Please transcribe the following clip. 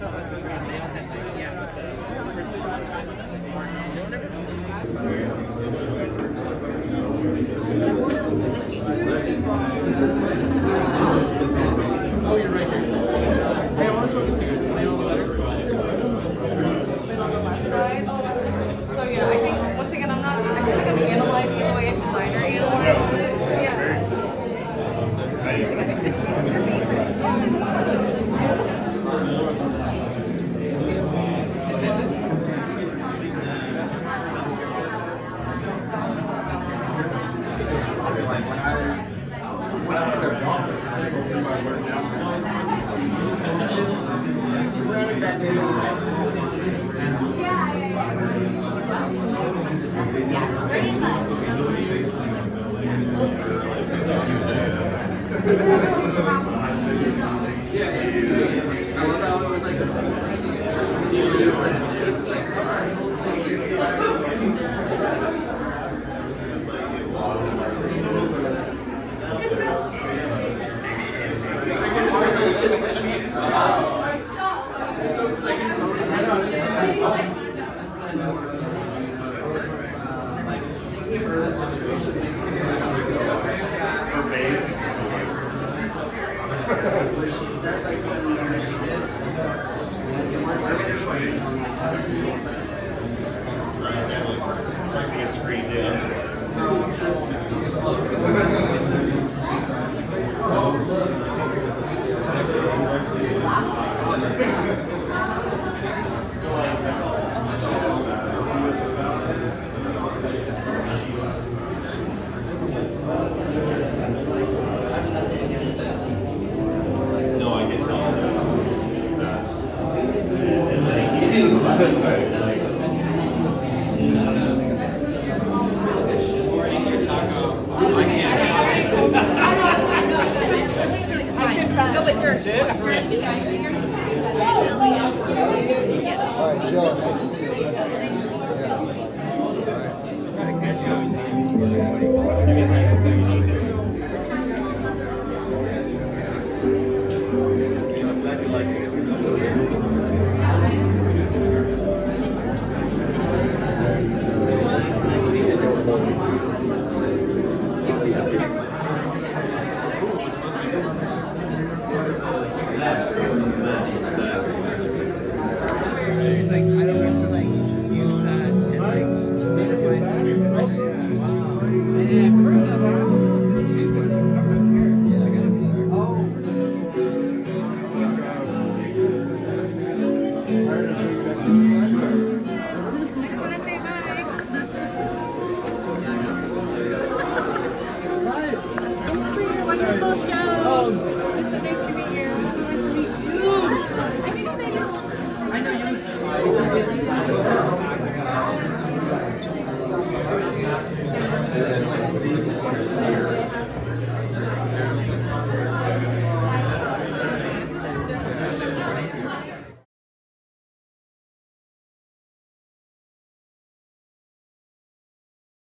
Oh, you're right here. Hey, I want to smoke a cigarette. Can I know the letter? So yeah, I think once again I feel like I'm analyzing the way a designer analyzes it. Yeah. When I was at conference, I told you I worked downtown. I love how it was like No, but sir, All right, Joe. It's like I don't have to like use that and like minimize it. And at first I was like, oh, I'll just use it as a cover here. Yeah, I got a cover. Oh.